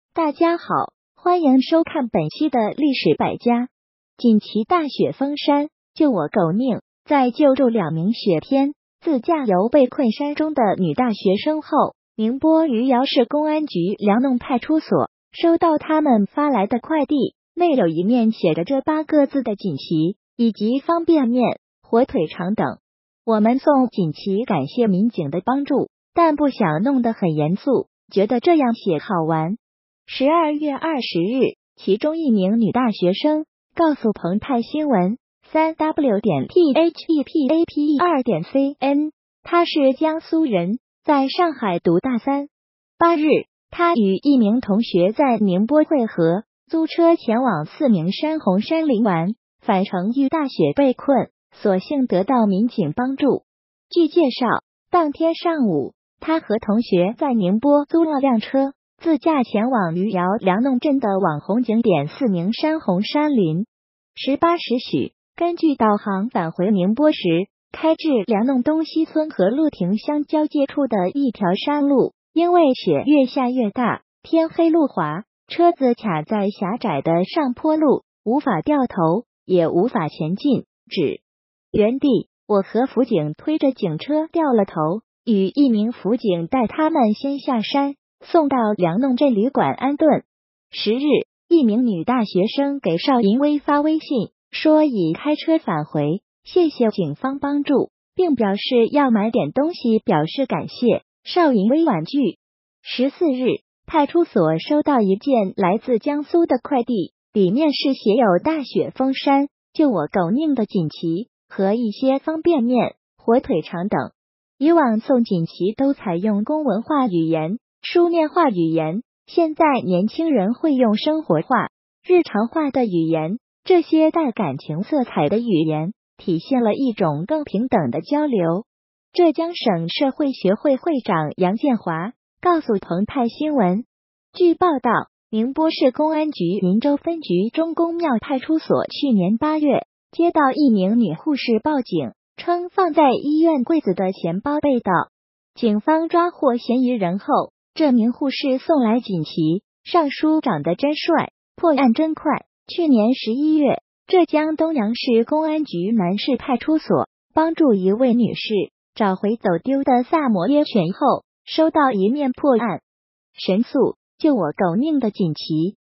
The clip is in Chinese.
大家好，欢迎收看本期的历史百家。锦旗大雪封山，救我狗宁。在救助2名雪天自驾游被困山中的女大学生后，宁波余姚市公安局梁弄派出所收到他们发来的快递，内有一面写着这8个字的锦旗，以及方便面、火腿肠等。我们送锦旗感谢民警的帮助，但不想弄得很严肃，觉得这样写好玩。12月20日，其中一名女大学生告诉澎湃新闻 3w.phepap2.cn， 她是江苏人，在上海读大3。8日，她与一名同学在宁波会合，租车前往4名山红山林玩，返程遇大雪被困，所幸得到民警帮助。据介绍，当天上午，她和同学在宁波租了辆车，自驾前往余姚梁弄镇的网红景点4名山红山林。18时许，根据导航返回宁波时，开至梁弄东西村和陆亭乡交界处的一条山路，因为雪越下越大，天黑路滑，车子卡在狭窄的上坡路，无法掉头，也无法前进，只原地。我和辅警推着警车掉了头，与一名辅警带他们先下山，送到梁弄镇旅馆安顿。10日，一名女大学生给邵银威发微信，说已开车返回，谢谢警方帮助，并表示要买点东西表示感谢。邵银威婉拒。14日，派出所收到一件来自江苏的快递，里面是写有大雪封山，救我狗宁的锦旗和一些方便面、火腿肠等。以往送锦旗都采用公文化语言、书面化语言，现在年轻人会用生活化、日常化的语言，这些带感情色彩的语言，体现了一种更平等的交流。浙江省社会学会会长杨建华告诉澎湃新闻，据报道，宁波市公安局鄞州分局中公庙派出所去年8月接到一名女护士报警，称放在医院柜子的钱包被盗。警方抓获嫌疑人后，这名护士送来锦旗，上书长得真帅，破案真快。去年11月，浙江东阳市公安局南市派出所帮助一位女士找回走丢的萨摩耶犬后，收到一面破案神速救我狗宁的锦旗，